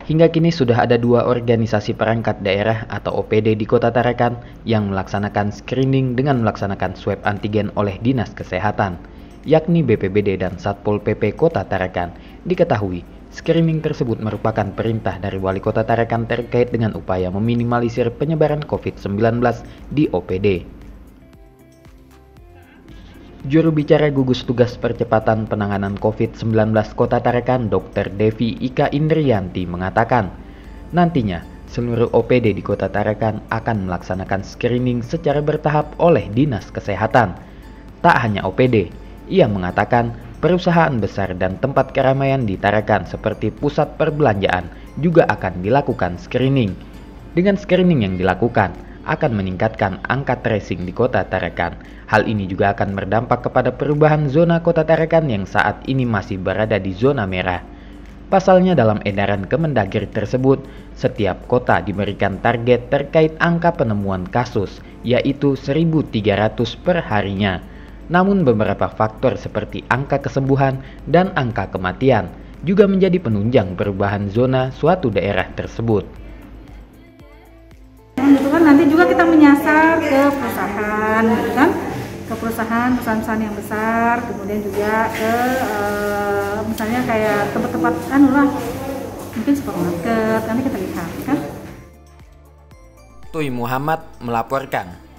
Hingga kini sudah ada 2 organisasi perangkat daerah atau OPD di Kota Tarakan yang melaksanakan screening dengan melaksanakan swab antigen oleh Dinas Kesehatan, yakni BPBD dan Satpol PP Kota Tarakan. Diketahui, screening tersebut merupakan perintah dari Wali Kota Tarakan terkait dengan upaya meminimalisir penyebaran COVID-19 di OPD. Juru bicara gugus tugas percepatan penanganan COVID-19 Kota Tarakan, Dr. Devi Ika Indriyanti mengatakan, nantinya seluruh OPD di Kota Tarakan akan melaksanakan screening secara bertahap oleh Dinas Kesehatan. Tak hanya OPD, ia mengatakan perusahaan besar dan tempat keramaian di Tarakan seperti pusat perbelanjaan juga akan dilakukan screening. Dengan screening yang dilakukan, akan meningkatkan angka tracing di Kota Tarakan. Hal ini juga akan berdampak kepada perubahan zona Kota Tarakan yang saat ini masih berada di zona merah. Pasalnya dalam edaran Kemendagri tersebut, setiap kota diberikan target terkait angka penemuan kasus, yaitu 1.300 per harinya. Namun beberapa faktor seperti angka kesembuhan dan angka kematian juga menjadi penunjang perubahan zona suatu daerah tersebut. Itu kan nanti juga kita menyasar ke perusahaan, gitu kan? Ke perusahaan yang besar, kemudian juga ke misalnya kayak tempat-tempat mungkin supermarket, nanti kita lihat kan. Tuy Muhammad melaporkan.